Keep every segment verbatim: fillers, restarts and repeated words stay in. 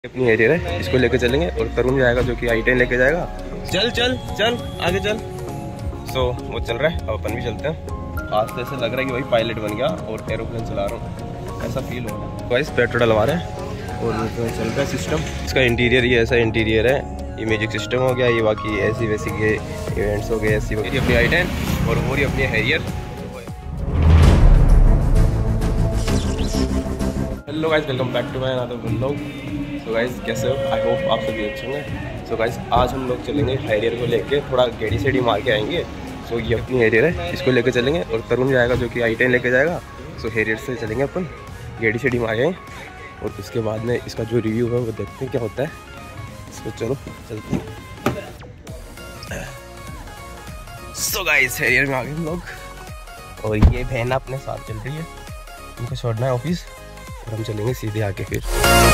अपनी एरियर है, इसको लेके चलेंगे और तरुण जाएगा जो कि आई टेन लेके जाएगा। चल चल चल आगे चल। सो so, वो चल रहा है, अब अपन भी चलते हैं। आज तो ऐसा लग रहा है कि वही पायलट बन गया और एरोप्लेन चला रहा हूँ, ऐसा फील हो रहा है। गाइस पेट्रोल डलवा रहे हैं और चल रहा है सिस्टम। इसका इंटीरियर ये ऐसा इंटीरियर है, ये म्यूजिक सिस्टम हो गया, ये बाकी ऐसी वैसी के इवेंट्स हो गए, ऐसी वैसी अपनी आई टेन और वो रही अपनी Harrier. Hello guys, welcome back to my another vlog. So guys कैसे हो? आई होप आप सभी अच्छे होंगे। सो गाइस आज हम लोग चलेंगे हैरियर को लेके, थोड़ा गेड़ी सेड़ी मार के आएंगे। सो so, ये अपनी हैरियर है, इसको लेके चलेंगे और तरुण जाएगा जो कि आई टेन लेके जाएगा। सो so, हैरियर से चलेंगे अपन, गेड़ी सेड़ी मार आएँ और उसके बाद में इसका जो रिव्यू है वो देखते हैं क्या होता है। इसको चलो चलते हैं। सो गाइस हैरियर में आ गए हम लोग और ये बहन अपने साथ चल रही है, उनको छोड़ना है ऑफिस और हम चलेंगे सीधे आके। फिर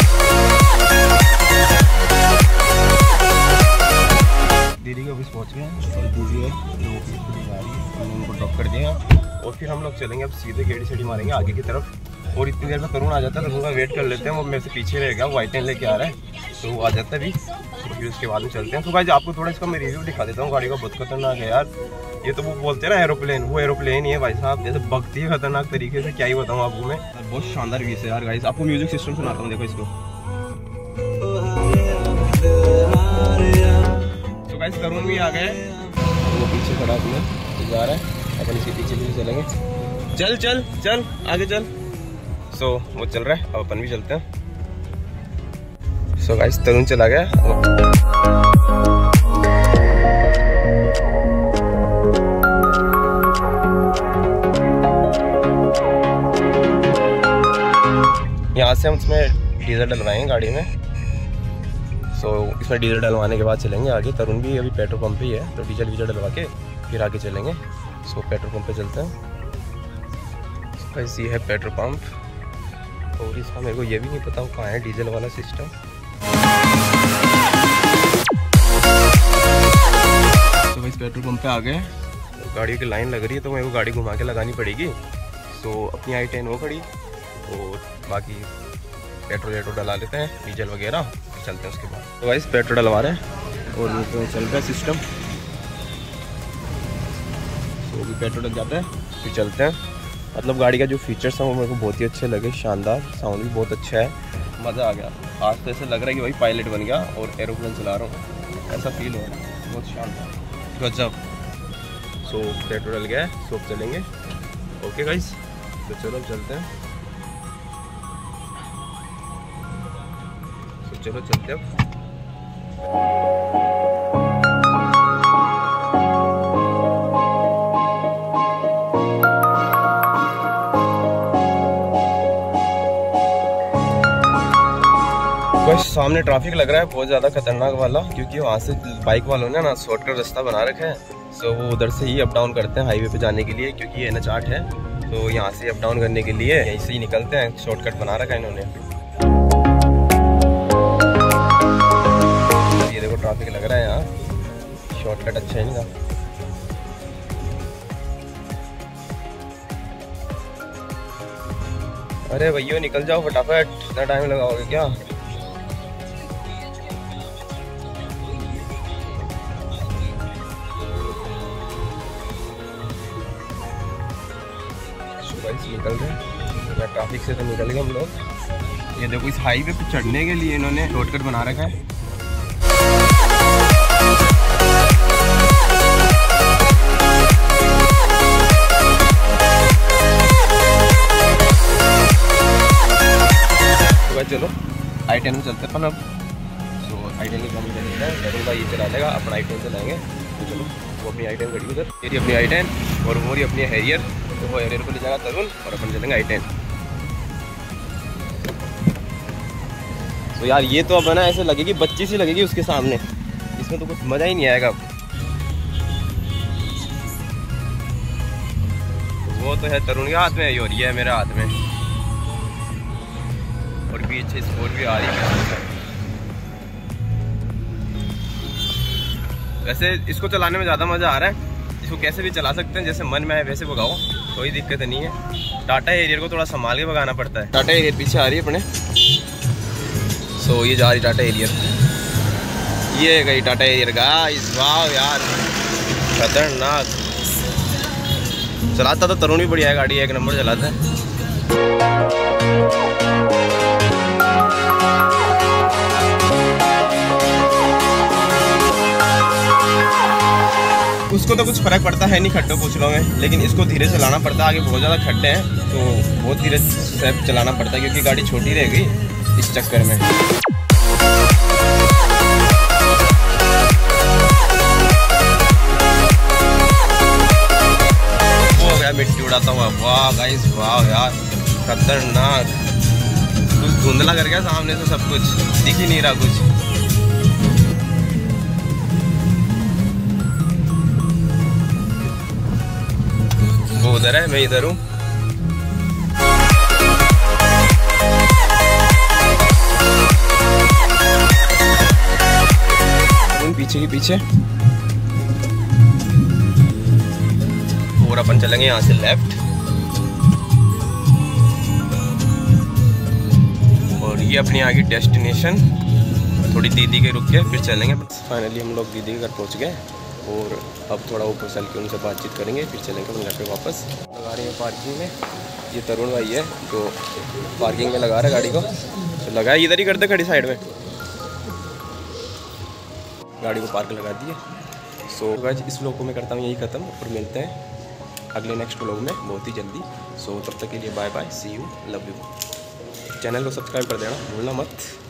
दीदी के ऑफिस पहुंच गए हैं और दीदी है जो ऑफिस के लिए जा रही है, हमने उनको ड्रॉप कर दिया और फिर हम लोग चलेंगे अब सीधे गेड़ी सेड़ी मारेंगे आगे की तरफ। और इतनी देर में तरुण आ जाता है, तरुण का वेट कर लेते हैं, वो मेरे से पीछे रह गया, वो आई टेन लेके आ रहा है तो वो आ जाता है भी, तो फिर उसके बाद में चलते हैं। तो भाई आपको थोड़ा इसका मैं रिव्यू दिखा देता हूँ। गाड़ी का बहुत खतरनाक है यार, ये तो वो बोलते हैं ना एरोप्लेन, वो एरोप्लेन ही है भाई साहब, जैसे बगती है खतरनाक तरीके से, क्या ही बताऊँ आपको मैं। बहुत शानदार व्यू है यार गाइस, आपको म्यूजिक सिस्टम सुनाता हूँ, देखो इसको। तो गाइस तरुण भी आ गए, वो पीछे खड़ा अपने जा रहा है, अपन इसके पीछे पीछे चलेंगे। चल चल चल आगे चल। सो so, वो चल रहा है, अब अपन भी चलते हैं। सो so, गाइस तरुण चला गया। यहाँ से हम इसमें डीजल डलवाएंगे गाड़ी में। सो so, इसमें डीजल डलवाने के बाद चलेंगे आगे। तरुण भी अभी पेट्रोल पंप पे ही है, तो डीजल वीजल डलवा के फिर आगे चलेंगे। सो so, पेट्रोल पंप पे चलते हैं। so, ये है पेट्रोल पंप और इसका मेरे को ये भी नहीं पता वो कहाँ है डीजल वाला सिस्टम। तो भाई पेट्रोल पंप पे आ गए, तो गाड़ी की लाइन लग रही है तो मेरे को गाड़ी घुमा के लगानी पड़ेगी। सो so, अपनी आई टेन वो खड़ी और बाकी पेट्रोल वेट्रोल डला लेते हैं, डीजल वगैरह, फिर चलते हैं उसके बाद। तो भाई पेट्रोल डलवा रहे हैं और तो चल रहा है सिस्टम। तो भी पेट्रोल डल जाता है फिर चलते हैं। मतलब गाड़ी का जो फीचर्स हैं वो मेरे को बहुत ही अच्छे लगे, शानदार, साउंड भी बहुत अच्छा है, मज़ा आ गया। आज तो ऐसा लग रहा है कि भाई पायलट बन गया और एरोप्लेन चला रहा हूँ, ऐसा फील हो रहा है, बहुत शानदार गजब। सो पेट्रोल डल गया है, सो चलेंगे। ओके गाइस, तो चलो चलते हैं। तो चलो चलते हैं। सामने ट्रैफिक लग रहा है बहुत ज़्यादा खतरनाक वाला, क्योंकि वहाँ से बाइक वालों ने ना शॉर्टकट रास्ता बना रखा है। सो वो उधर से ही अप डाउन करते हैं हाईवे पे जाने के लिए, क्योंकि ये एन एच आठ है, तो यहाँ से अप डाउन करने के लिए यहीं से ही निकलते हैं, शॉर्टकट बना रखा है इन्होंने। ये देखो ट्रैफिक लग रहा है यहाँ, शॉर्टकट अच्छा है इनका। अरे भैया निकल जाओ फटाफट, इतना टाइम लगाओगे क्या? निकल गए ट्रैफिक से, तो निकल गए हम लोग। ये देखो इस हाईवे पे चढ़ने के लिए इन्होंने शॉर्टकट बना रखा है। तो भाई चलो आई टेन में चलते हैं अपन अब। तो आई टेन की कमी कर है, तरुण भाई ये चला लेगा, अपन आई टेन चलाएंगे। तो चलो वो अपनी आई टेन खड़ी उधर, ये अपनी आई टेन और वो अपनी हैरियर, तो वो हैरियर को ले जाएगा तरुण और अपन चलेंगे आई टेन। तो यार ये तो अब है ना ऐसे लगेगी, बच्ची सी लगेगी उसके सामने, इसमें तो कुछ मजा ही नहीं आएगा। वो तो है तरुण के हाथ में और ये है मेरे हाथ में, और पीछे स्पोर्ट भी आ रही है। वैसे इसको चलाने में ज़्यादा मज़ा आ रहा है, इसको कैसे भी चला सकते हैं, जैसे मन में आए वैसे भगाओ, कोई दिक्कत नहीं है। टाटा हैरियर को थोड़ा संभाल के भगाना पड़ता है। टाटा हैरियर पीछे आ रही है अपने। सो ये जा रही टाटा एरियर, ये गई टाटा एरियर गाइस। वाह यार खतरनाक। चलाता तो तरुण भी बढ़िया है गाड़ी, एक नंबर चलाता है। उसको तो कुछ फर्क पड़ता है नहीं खड्डों पूछलों में, लेकिन इसको धीरे से चलाना पड़ता है। आगे बहुत ज़्यादा खड्डे हैं तो बहुत धीरे से चलाना पड़ता है, क्योंकि गाड़ी छोटी रह गई इस चक्कर में। हो गया मिट्टी उड़ाता हुआ। वाह गाइस वाह यार खतरनाक। कुछ धुंधला कर गया सामने से, सब कुछ दिख ही नहीं रहा कुछ। वो उधर है, मैं इधर हूँ। पीछे के पीछे और अपन चलेंगे यहाँ से लेफ्ट, और ये अपनी आगे डेस्टिनेशन। थोड़ी दीदी के रुक के फिर चलेंगे। फाइनली हम लोग दीदी के घर पहुँच गए, और अब थोड़ा ऊपर चल के उनसे बातचीत करेंगे, फिर चलेंगे अपने घर पे वापस। लगा रहे हैं पार्किंग में, ये तरुण भाई है जो पार्किंग में लगा रहा है गाड़ी को। तो लगा इधर ही कर दे खड़ी साइड में, गाड़ी को पार्क लगा दिए। सो गाइस इस व्लॉग को मैं करता हूँ यही ख़त्म, और मिलते हैं अगले नेक्स्ट व्लॉग में बहुत ही जल्दी। सो तब तक के लिए bye bye, see you, love you. Channel को सब्सक्राइब कर देना भूलना मत।